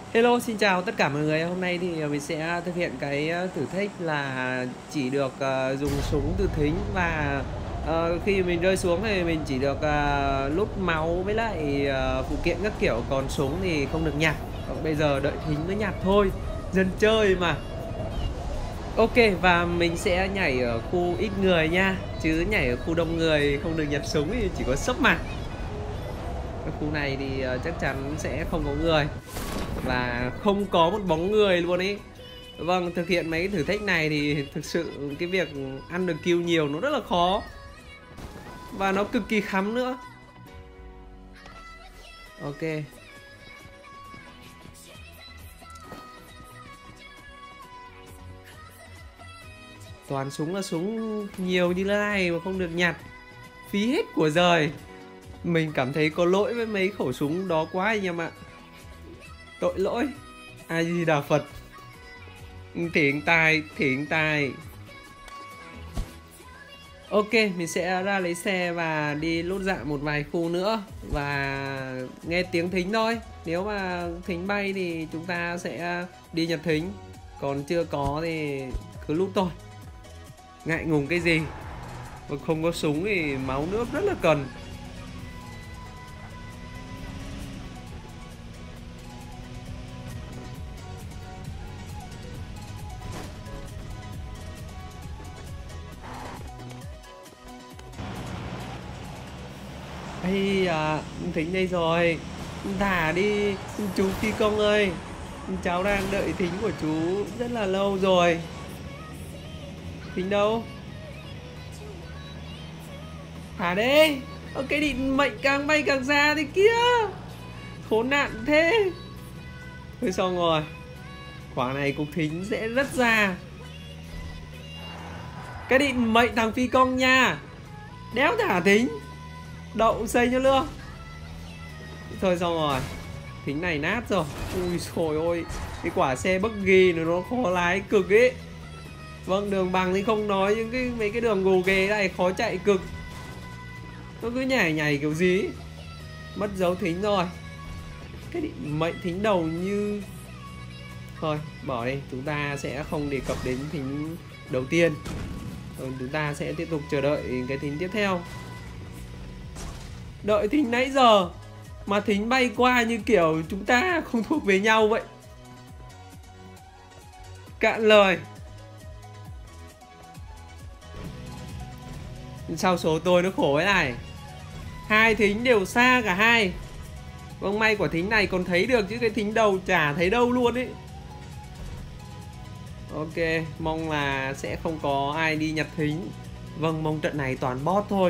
Hello, xin chào tất cả mọi người. Hôm nay thì mình sẽ thực hiện cái thử thách là chỉ được dùng súng từ thính và khi mình rơi xuống thì mình chỉ được lút máu với lại phụ kiện các kiểu, còn súng thì không được nhặt. Còn bây giờ đợi thính mới nhặt thôi. Dân chơi mà. Ok, và mình sẽ nhảy ở khu ít người nha, chứ nhảy ở khu đông người không được nhặt súng thì chỉ có sấp mặt. Cái khu này thì chắc chắn sẽ không có người và không có một bóng người luôn ý. Vâng, thực hiện mấy cái thử thách này thì thực sự cái việc ăn được kill nhiều nó rất là khó và nó cực kỳ khắm nữa. Ok, toàn súng là súng nhiều như thế này mà không được nhặt, phí hết của giời. Mình cảm thấy có lỗi với mấy khẩu súng đó quá anh em ạ. Tội lỗi. A Di Đà Phật. Thiện tài, thiện tài. Ok, mình sẽ ra lấy xe và đi lút dạ một vài khu nữa và nghe tiếng thính thôi. Nếu mà thính bay thì chúng ta sẽ đi nhặt thính, còn chưa có thì cứ lút thôi. Ngại ngùng cái gì. Mà không có súng thì máu nước rất là cần. Ây à, thính đây rồi. Thả đi chú phi công ơi. Cháu đang đợi thính của chú rất là lâu rồi. Thính đâu? Thả đi. Cái định mệnh càng bay càng xa thế kia. Khốn nạn thế. Thôi xong rồi. Quả này cục thính sẽ rất ra. Cái định mệnh thằng phi công nha. Đéo thả thính. Đậu xây cho lương. Thôi xong rồi. Thính này nát rồi. Ui trời ơi. Cái quả xe buggy nó khó lái cực ấy. Vâng, đường bằng thì không nói, những mấy cái đường gồ ghề này khó chạy cực. Nó cứ nhảy nhảy kiểu gì ấy. Mất dấu thính rồi. Cái định mệnh thính đầu như... Thôi bỏ đi, chúng ta sẽ không đề cập đến thính đầu tiên. Rồi chúng ta sẽ tiếp tục chờ đợi cái thính tiếp theo. Đợi thính nãy giờ mà thính bay qua như kiểu chúng ta không thuộc về nhau vậy. Cạn lời. Sao số tôi nó khổ thế này. Hai thính đều xa cả hai. Vâng, may quả thính này còn thấy được, chứ cái thính đầu chả thấy đâu luôn ấy. Ok, mong là sẽ không có ai đi nhặt thính. Vâng, mong trận này toàn bot thôi.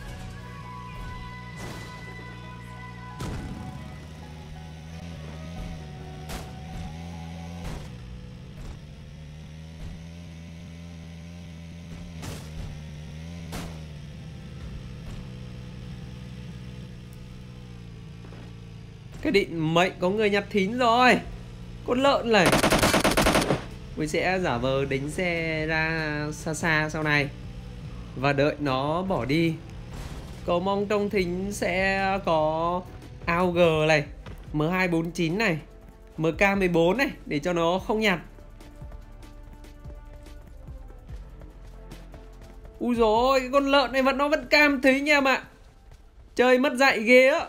Cái định mệnh có người nhặt thính rồi. Con lợn này. Mình sẽ giả vờ đánh xe ra xa xa sau này và đợi nó bỏ đi. Cầu mong trong thính sẽ có AUG này, M249 này, MK14 này, để cho nó không nhặt. Ui dồi ôi, cái con lợn này nó vẫn cam thính em ạ. Chơi mất dạy ghê á.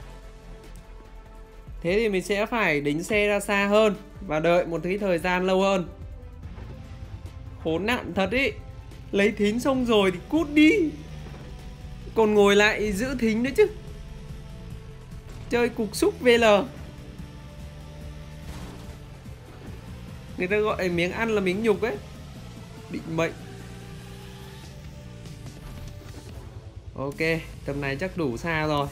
Thế thì mình sẽ phải đánh xe ra xa hơn và đợi một cái thời gian lâu hơn. Khốn nạn thật ý. Lấy thính xong rồi thì cút đi, còn ngồi lại giữ thính nữa chứ. Chơi cục xúc VL. Người ta gọi miếng ăn là miếng nhục ấy. Định mệnh. Ok, tầm này chắc đủ xa rồi.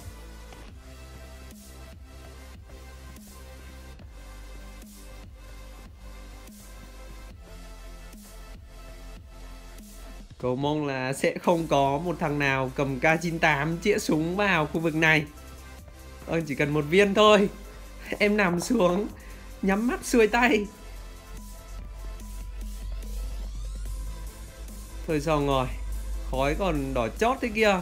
Cầu mong là sẽ không có một thằng nào cầm K98 chĩa súng vào khu vực này. Chỉ cần một viên thôi. Em nằm xuống, nhắm mắt xuôi tay. Thôi xong rồi. Khói còn đỏ chót thế kia.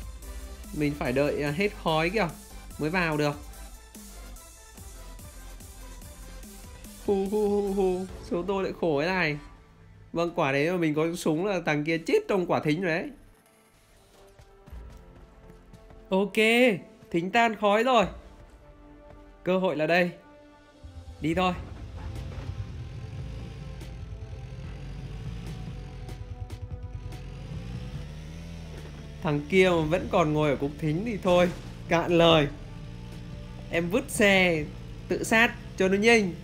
Mình phải đợi hết khói kìa mới vào được. Hu hu hu hu. Số tôi lại khổ thế này. Vâng, quả đấy mà mình có súng là thằng kia chết trong quả thính rồi đấy. Ok, thính tan khói rồi. Cơ hội là đây. Đi thôi. Thằng kia mà vẫn còn ngồi ở cục thính thì thôi, cạn lời. Em vứt xe tự sát cho nó nhanh.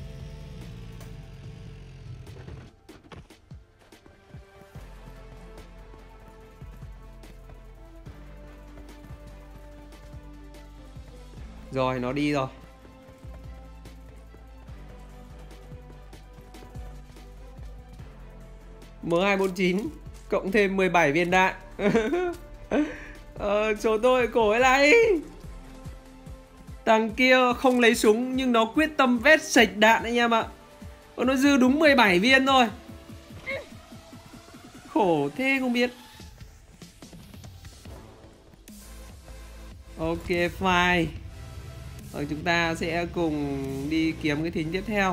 Rồi, nó đi rồi. M249 cộng thêm 17 viên đạn. Số tôi cổ ấy lại. Thằng kia không lấy súng nhưng nó quyết tâm vét sạch đạn anh em ạ. Nó dư đúng 17 viên thôi. Khổ thế không biết. Ok, fine. Chúng ta sẽ cùng đi kiếm cái thính tiếp theo.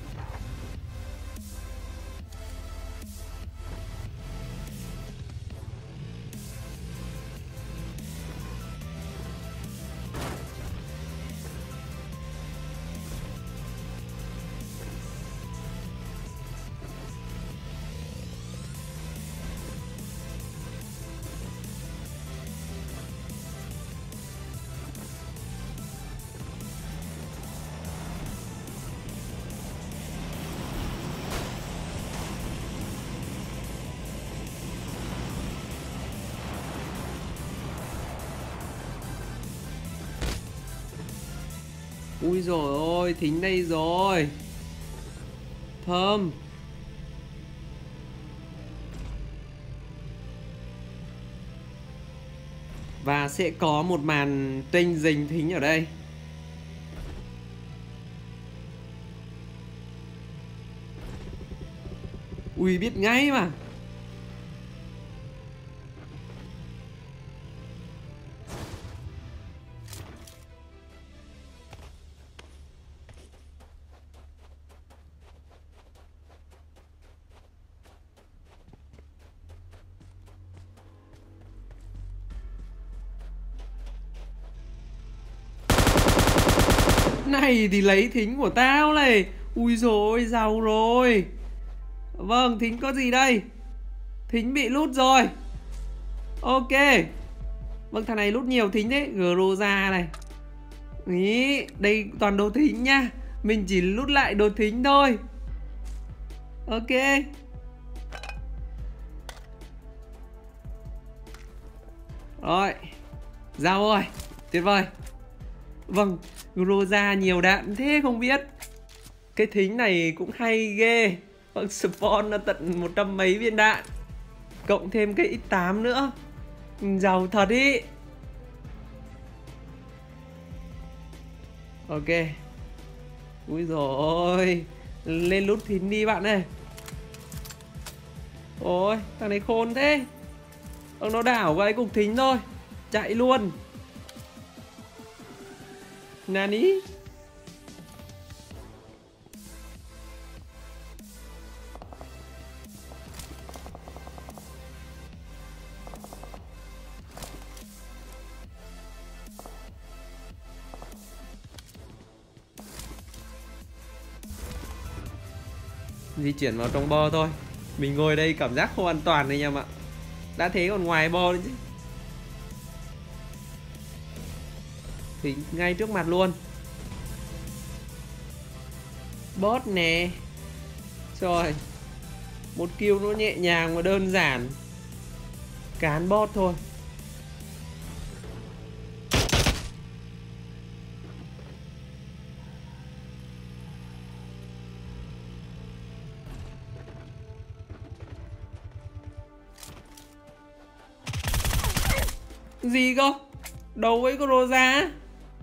Ui dồi ôi, thính đây rồi. Thơm. Và sẽ có một màn tênh dình thính ở đây. Ui, biết ngay mà. Này thì lấy thính của tao này. Ui dồi, giàu rồi. Vâng, thính có gì đây? Thính bị lút rồi. Ok. Vâng, thằng này lút nhiều thính đấy. Groza này. Ý, đây toàn đồ thính nha. Mình chỉ lút lại đồ thính thôi. Ok. Rồi. Giao rồi. Tuyệt vời. Vâng, Groza nhiều đạn thế không biết. Cái thính này cũng hay ghê. Vâng, spawn là tận 100 mấy viên đạn. Cộng thêm cái X8 nữa. Giàu thật ý. Ok. Úi dồi ôi. Lên lút thính đi bạn ơi. Ôi, thằng này khôn thế. Nó đảo qua cái cục thính thôi. Chạy luôn. Nani? Di chuyển vào trong bo thôi. Mình ngồi đây cảm giác không an toàn anh em ạ. Đã thế còn ngoài bo nữa chứ. Thì ngay trước mặt luôn. Bot nè. Rồi. Một kill nó nhẹ nhàng và đơn giản. Cán bot thôi. Gì cơ? Đầu ấy có rô ra.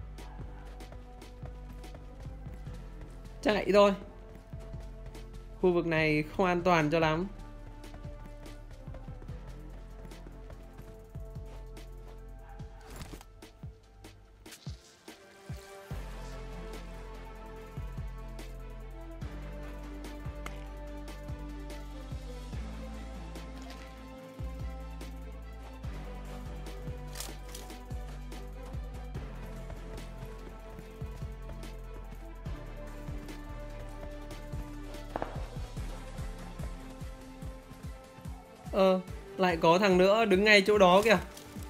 Chạy thôi. Khu vực này không an toàn cho lắm. Lại có thằng nữa đứng ngay chỗ đó kìa.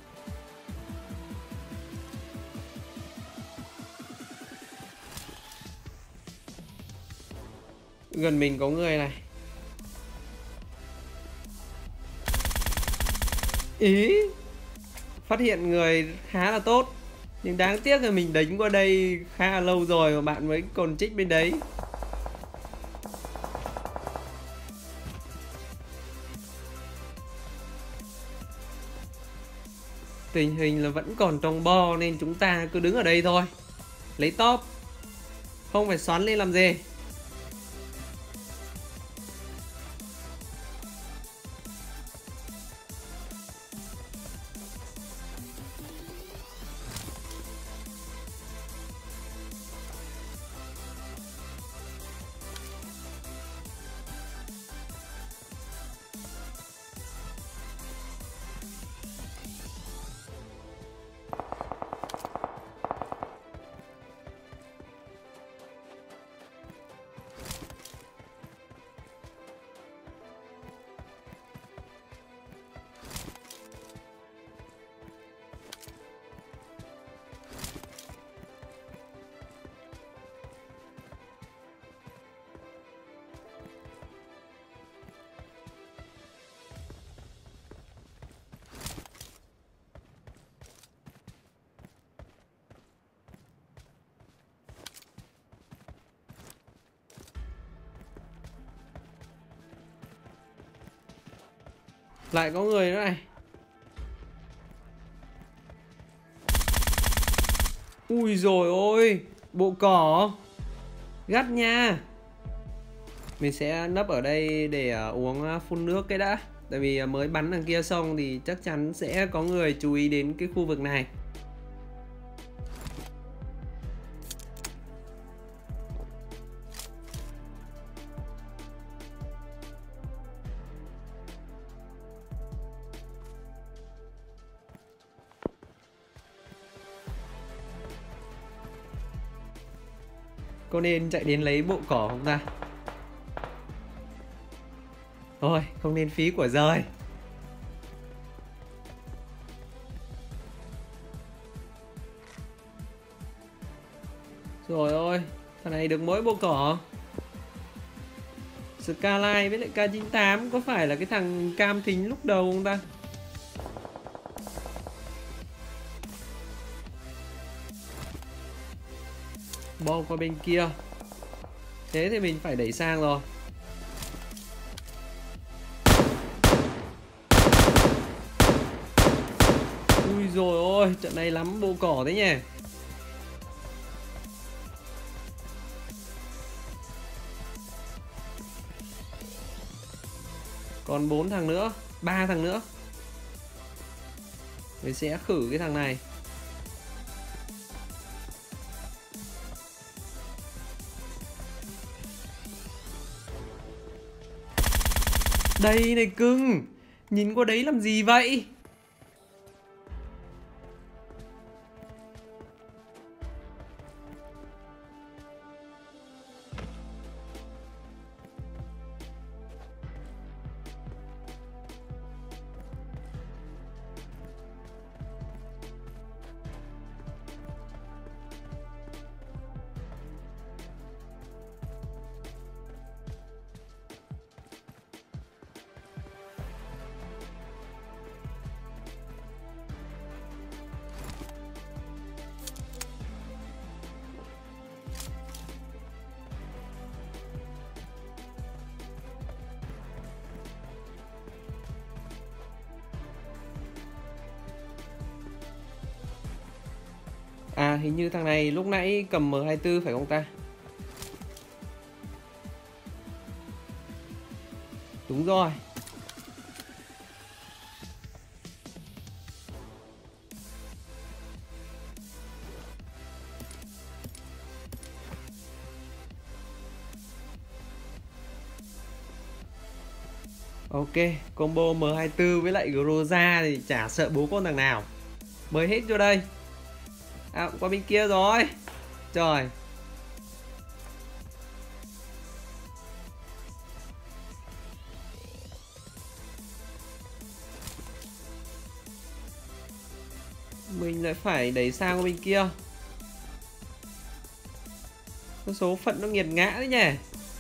Gần mình có người này. Ý, phát hiện người khá là tốt. Nhưng đáng tiếc là mình đánh qua đây khá là lâu rồi mà bạn mới còn trích bên đấy. Tình hình là vẫn còn trong bo nên chúng ta cứ đứng ở đây thôi. Lấy top. Không phải xoắn lên làm gì. Lại có người nữa này. Ui dồi ôi, bộ cỏ gắt nha. Mình sẽ nấp ở đây để uống phun nước cái đã. Tại vì mới bắn đằng kia xong thì chắc chắn sẽ có người chú ý đến cái khu vực này. Có nên chạy đến lấy bộ cỏ không ta? Thôi, không nên phí của rơi. Rồi ôi, thằng này được mỗi bộ cỏ. Skyline với lại K98 có phải là cái thằng cam thính lúc đầu không ta? Bom qua bên kia. Thế thì mình phải đẩy sang rồi. Ui dồi ôi, trận này lắm bộ cỏ đấy nhỉ. Còn 4 thằng nữa, 3 thằng nữa. Mình sẽ khử cái thằng này. Đây này cưng. Nhìn qua đấy làm gì vậy? À, hình như thằng này lúc nãy cầm M24 phải không ta? Đúng rồi. Ok, combo M24 với lại Groza thì chả sợ bố con thằng nào. Mới hết vô đây. À, qua bên kia rồi. Trời. Mình lại phải đẩy sang bên kia. Cái số phận nó nghiệt ngã đấy nhỉ.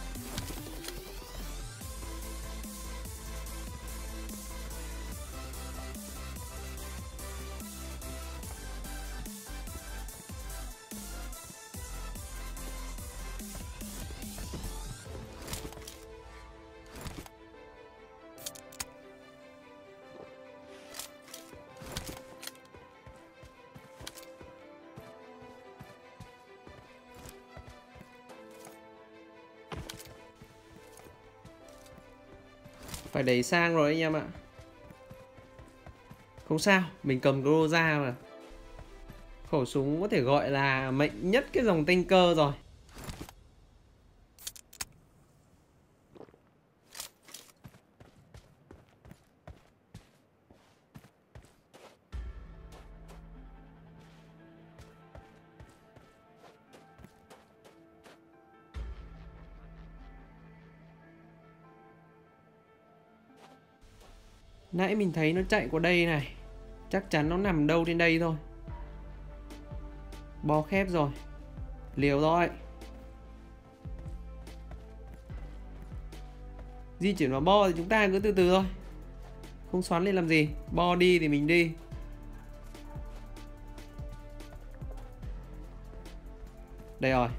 Phải đẩy sang rồi anh em ạ. Không sao, mình cầm Groza mà. Khẩu súng có thể gọi là mạnh nhất cái dòng tanker rồi. Nãy mình thấy nó chạy qua đây này. Chắc chắn nó nằm đâu trên đây thôi. Bo khép rồi. Liều thôi. Di chuyển vào bo thì chúng ta cứ từ từ thôi. Không xoắn lên làm gì. Bo đi thì mình đi. Đây rồi.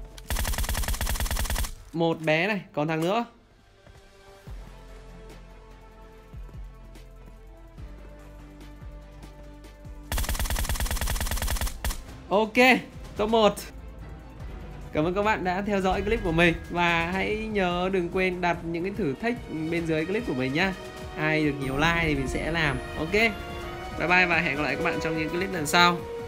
Một bé này, còn thằng nữa. Ok, top 1. Cảm ơn các bạn đã theo dõi clip của mình. Và hãy nhớ đừng quên đặt những cái thử thách bên dưới clip của mình nhá. Ai được nhiều like thì mình sẽ làm. Ok, bye bye và hẹn gặp lại các bạn trong những clip lần sau.